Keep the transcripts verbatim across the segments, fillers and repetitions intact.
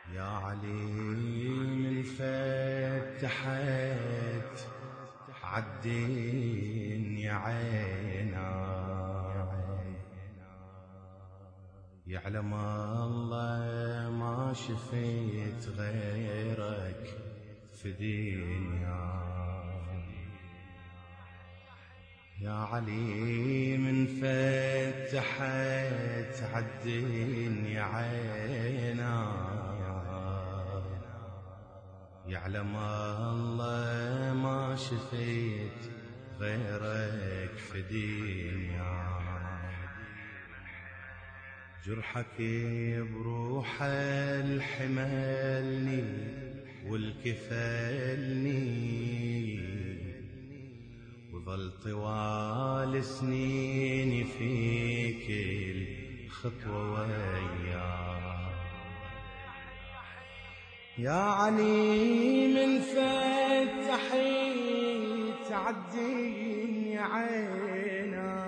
يا علي من فتحت عالدين يا عينا، يعلم الله ما شفيت غيرك في دنيا. يا علي من فتحت عالدين يا عينا، يعلم الله ما شفيت غيرك في دنيا. جرحك بروح الحملني والكفلني، وظل طوال سنيني فيك الخطوة وياك. يا علي من فتحت عالدين يا عينا،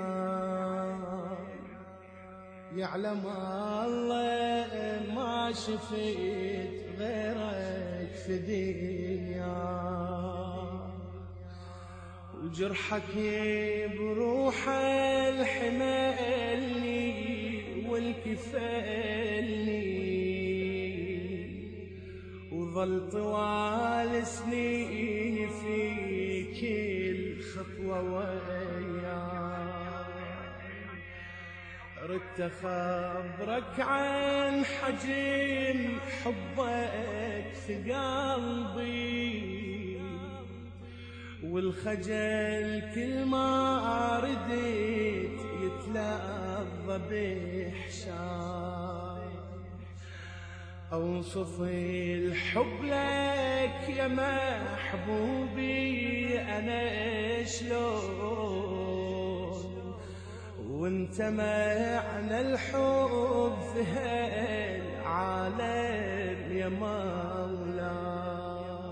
يعلم الله ما شفيت غيرك في دنيا. وجرحك بروح الحملني والكفلني، وظل طوال سنيني فيك الخطوة وياك. ردت أخبرك عن حجم حبك في قلبي، والخجل كل ما رديت يتلظى بإحشاء. أوصف الحب لك يا محبوبي أنا شلون، وانت معنى الحب في هالعالم يا مولاي.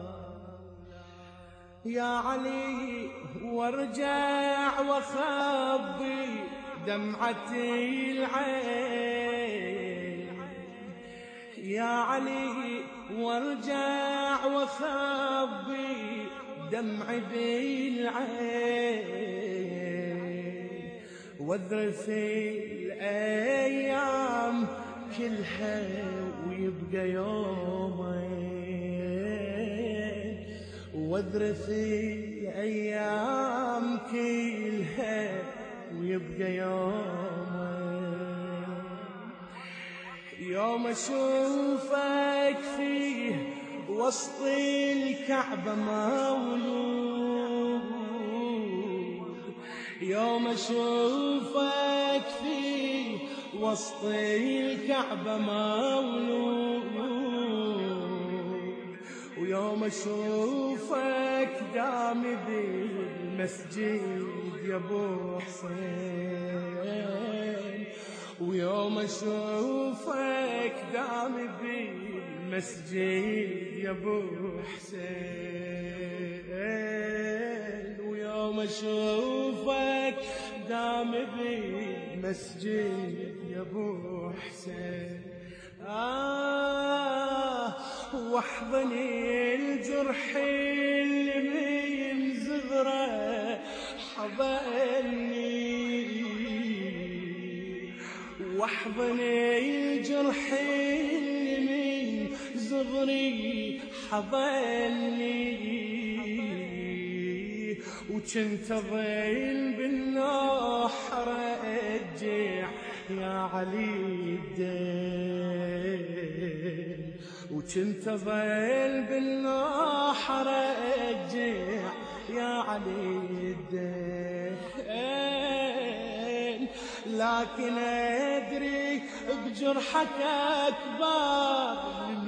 يا علي وارجع واخبي دمعتي العين، يا علي وارجع واخبي دمعي بالعين، واذرف الايام كلها ويبقى يومين، واذرف الايام كلها ويبقى يومين. يوم اشوفك فيه وسط الكعبة مولود، يوم اشوفك فيه وسط الكعبة مولود، ويوم اشوفك دامي بالمسجد يا ابو حسين، ويوم اشوفك دامي بالمسجد يا ابو حسين، ويوم اشوفك دامي بالمسجد يا ابو حسين. آه واحضني الجرح اللي من زغره حضني، واحضني الجرح اللي من زغري حضني، وكنت ظل بالنوح رجع يا علي الدين، وكنت ظل بالنوح رجع يا علي الدين. لكن أدري بجرحك أكبر من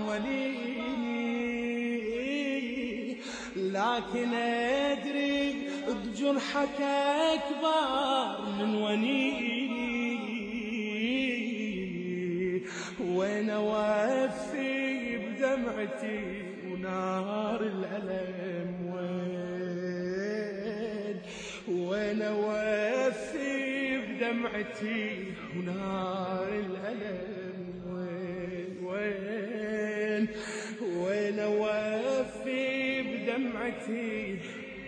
وليني، لكن أدري بجرحك أكبر من وليني، وين أوفي بدمعتي ونار الألم، وين وين أوفي بدمعتي ونار الألم، وين وين بدمعتي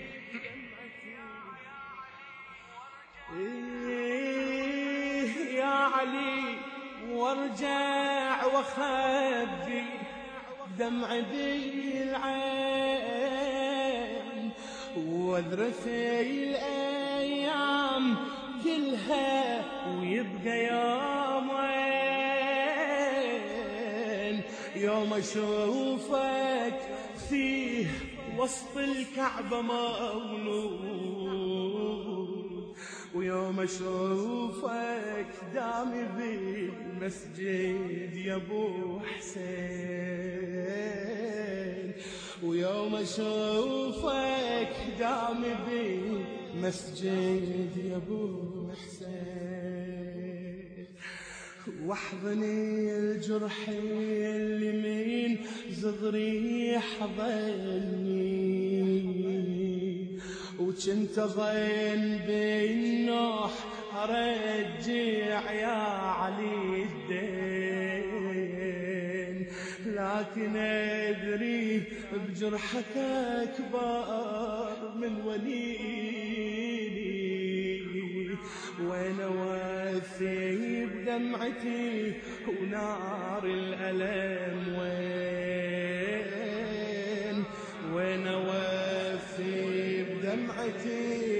إيه يا علي وارجع واخبي دمع بالعين واذرف الايام كلها ويبقى يومين يوم اشوفك فيه وسط الكعبة مولود ويوم اشوفك دامي بالمسجد يا ابو حسين ويوم اشوفك دامي بالمسجد يا ابو حسين واحضني الجرح اليمين زغري حضني وكنت ضين بالنوح ارجع يا علي الدين لكن ادري بجرحك اكبر من وليني وانا واثي بدمعتي ونار الالم وين وانا واثي بدمعتي